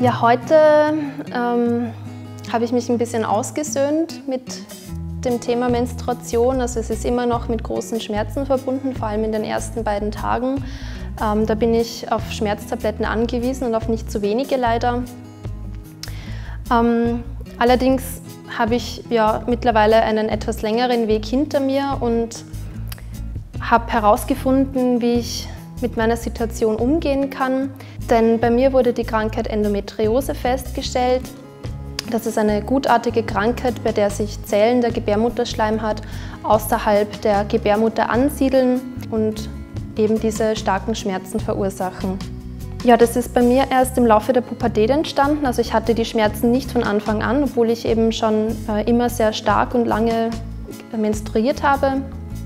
Ja, heute habe ich mich ein bisschen ausgesöhnt mit dem Thema Menstruation. Also es ist immer noch mit großen Schmerzen verbunden, vor allem in den ersten beiden Tagen. Da bin ich auf Schmerztabletten angewiesen und auf nicht zu wenige leider. Allerdings habe ich ja mittlerweile einen etwas längeren Weg hinter mir und habe herausgefunden, wie ich mit meiner Situation umgehen kann. Denn bei mir wurde die Krankheit Endometriose festgestellt. Das ist eine gutartige Krankheit, bei der sich Zellen der Gebärmutterschleimhaut außerhalb der Gebärmutter ansiedeln und eben diese starken Schmerzen verursachen. Ja, das ist bei mir erst im Laufe der Pubertät entstanden. Also ich hatte die Schmerzen nicht von Anfang an, obwohl ich eben schon immer sehr stark und lange menstruiert habe.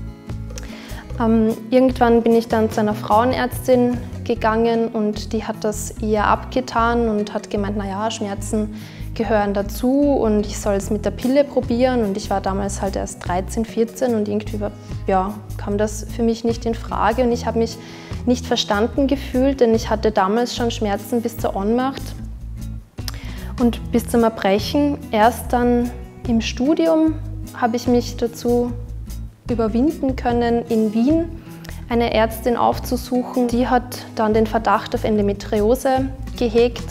Irgendwann bin ich dann zu einer Frauenärztin gegangen und die hat das eher abgetan und hat gemeint, naja, Schmerzen gehören dazu und ich soll es mit der Pille probieren. Und ich war damals halt erst 13, 14 und irgendwie ja, kam das für mich nicht in Frage und ich habe mich nicht verstanden gefühlt, denn ich hatte damals schon Schmerzen bis zur Ohnmacht und bis zum Erbrechen. Erst dann im Studium habe ich mich dazu überwinden können, in Wien eine Ärztin aufzusuchen. Die hat dann den Verdacht auf Endometriose gehegt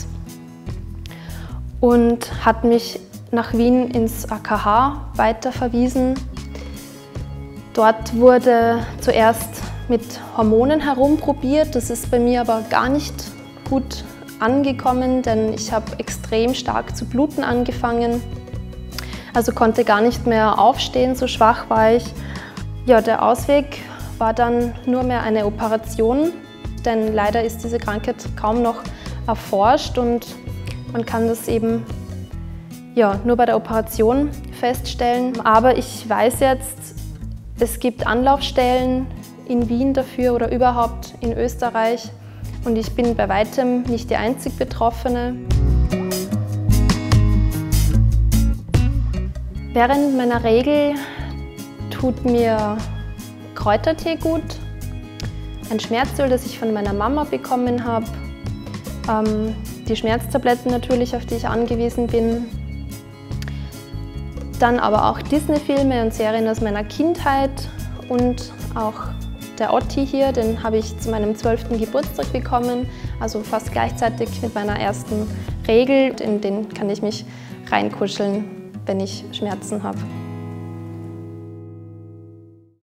und hat mich nach Wien ins AKH weiterverwiesen. Dort wurde zuerst mit Hormonen herumprobiert. Das ist bei mir aber gar nicht gut angekommen, denn ich habe extrem stark zu bluten angefangen. Also konnte gar nicht mehr aufstehen, so schwach war ich. Ja, der Ausweg war dann nur mehr eine Operation, denn leider ist diese Krankheit kaum noch erforscht und man kann das eben ja, nur bei der Operation feststellen. Aber ich weiß jetzt, es gibt Anlaufstellen in Wien dafür oder überhaupt in Österreich und ich bin bei weitem nicht die einzig Betroffene. Während meiner Regel tut mir Kräutertee gut, ein Schmerzöl, das ich von meiner Mama bekommen habe, die Schmerztabletten natürlich, auf die ich angewiesen bin, dann aber auch Disney-Filme und Serien aus meiner Kindheit und auch der Otti hier, den habe ich zu meinem 12. Geburtstag bekommen, also fast gleichzeitig mit meiner ersten Regel. In den kann ich mich reinkuscheln, wenn ich Schmerzen habe.